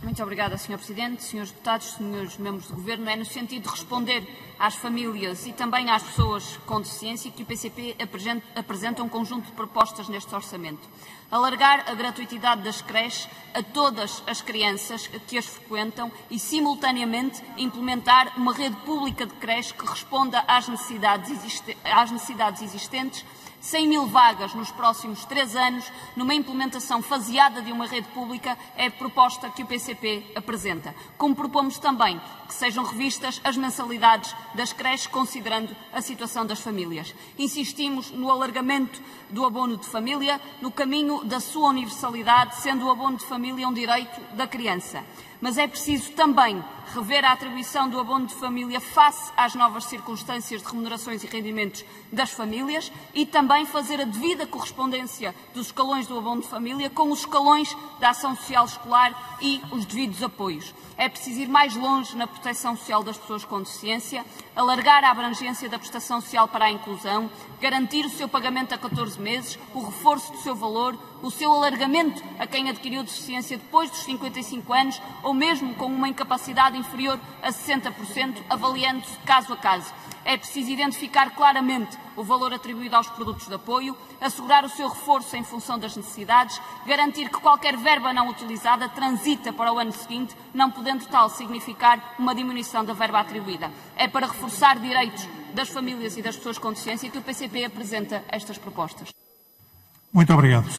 Muito obrigada, Sr. Presidente. Senhores deputados, senhores membros do Governo, é no sentido de responder às famílias e também às pessoas com deficiência que o PCP apresenta um conjunto de propostas neste orçamento. Alargar a gratuitidade das creches a todas as crianças que as frequentam e, simultaneamente, implementar uma rede pública de creches que responda às necessidades existentes, 100.000 vagas nos próximos 3 anos, numa implementação faseada de uma rede pública, é a proposta que o PCP apresenta. Como propomos também que sejam revistas as mensalidades das creches, considerando a situação das famílias. Insistimos no alargamento do abono de família, no caminho da sua universalidade, sendo o abono de família um direito da criança. Mas é preciso também rever a atribuição do abono de família face às novas circunstâncias de remunerações e rendimentos das famílias e também fazer a devida correspondência dos escalões do abono de família com os escalões da ação social escolar e os devidos apoios. É preciso ir mais longe na proteção social das pessoas com deficiência, alargar a abrangência da prestação social para a inclusão, garantir o seu pagamento a 14 meses, o reforço do seu valor, o seu alargamento a quem adquiriu deficiência depois dos 55 anos ou mesmo com uma incapacidade inferior a 60%, avaliando-se caso a caso. É preciso identificar claramente o valor atribuído aos produtos de apoio, assegurar o seu reforço em função das necessidades, garantir que qualquer verba não utilizada transita para o ano seguinte, não podendo tal significar uma diminuição da verba atribuída. É para reforçar direitos das famílias e das pessoas com deficiência que o PCP apresenta estas propostas. Muito obrigado.